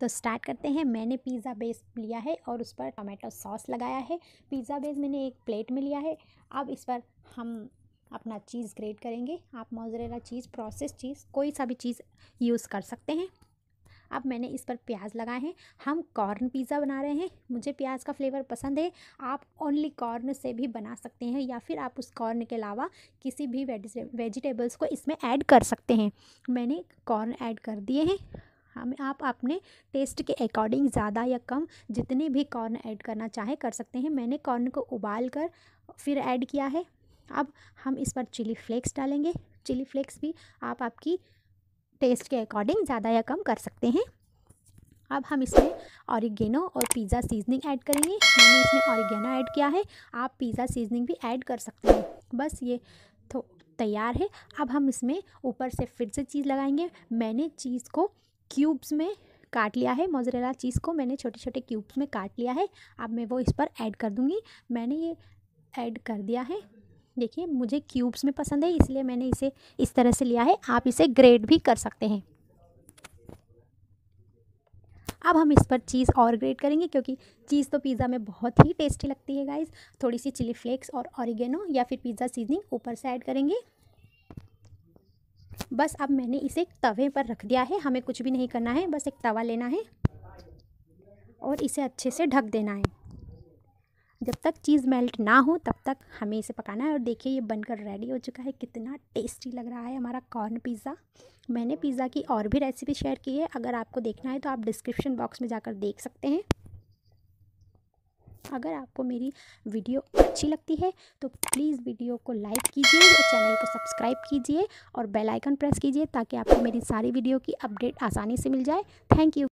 तो स्टार्ट करते हैं। मैंने पिज़्ज़ा बेस लिया है और उस पर टोमेटो सॉस लगाया है। पिज़्ज़ा बेस मैंने एक प्लेट में लिया है। अब इस पर हम अपना चीज़ ग्रेट करेंगे। आप मोज़रेला चीज़, प्रोसेस चीज़, कोई सा भी चीज़ यूज़ कर सकते हैं। अब मैंने इस पर प्याज लगाए हैं। हम कॉर्न पिज़्ज़ा बना रहे हैं। मुझे प्याज का फ्लेवर पसंद है। आप ओनली कॉर्न से भी बना सकते हैं या फिर आप उस कॉर्न के अलावा किसी भी वेजिटेबल्स को इसमें ऐड कर सकते हैं। मैंने कॉर्न ऐड कर दिए हैं। आप अपने टेस्ट के अकॉर्डिंग ज़्यादा या कम जितने भी कॉर्न ऐड करना चाहे कर सकते हैं। मैंने कॉर्न को उबाल कर फिर ऐड किया है। अब हम इस पर चिली फ्लेक्स डालेंगे। चिली फ्लेक्स भी आप आपकी टेस्ट के अकॉर्डिंग ज़्यादा या कम कर सकते हैं। अब हम इसमें ऑरिगेनो और पिज़्ज़ा सीजनिंग ऐड करेंगे। मैंने इसमें ऑरिगेनो ऐड किया है। आप पिज़्ज़ा सीजनिंग भी ऐड कर सकते हैं। बस ये तो तैयार है। अब हम इसमें ऊपर से फिर से चीज़ लगाएंगे। मैंने चीज़ को क्यूब्स में काट लिया है। मोज़रेला चीज़ को मैंने छोटे छोटे क्यूब्स में काट लिया है। अब मैं वो इस पर ऐड कर दूँगी। मैंने ये ऐड कर दिया है। देखिए, मुझे क्यूब्स में पसंद है इसलिए मैंने इसे इस तरह से लिया है। आप इसे ग्रेट भी कर सकते हैं। अब हम इस पर चीज़ और ग्रेट करेंगे क्योंकि चीज़ तो पिज़्ज़ा में बहुत ही टेस्टी लगती है गाइस। थोड़ी सी चिली फ्लेक्स और ऑरिगेनो या फिर पिज़्ज़ा सीजनिंग ऊपर से ऐड करेंगे। बस अब मैंने इसे एक तवे पर रख दिया है। हमें कुछ भी नहीं करना है, बस एक तवा लेना है और इसे अच्छे से ढक देना है। जब तक चीज़ मेल्ट ना हो तब तक हमें इसे पकाना है। और देखिए, ये बनकर रेडी हो चुका है। कितना टेस्टी लग रहा है हमारा कॉर्न पिज़्ज़ा। मैंने पिज़्ज़ा की और भी रेसिपी शेयर की है। अगर आपको देखना है तो आप डिस्क्रिप्शन बॉक्स में जाकर देख सकते हैं। अगर आपको मेरी वीडियो अच्छी लगती है तो प्लीज़ वीडियो को लाइक कीजिए और चैनल को सब्सक्राइब कीजिए और बेल आइकन प्रेस कीजिए ताकि आपको मेरी सारी वीडियो की अपडेट आसानी से मिल जाए। Thank you.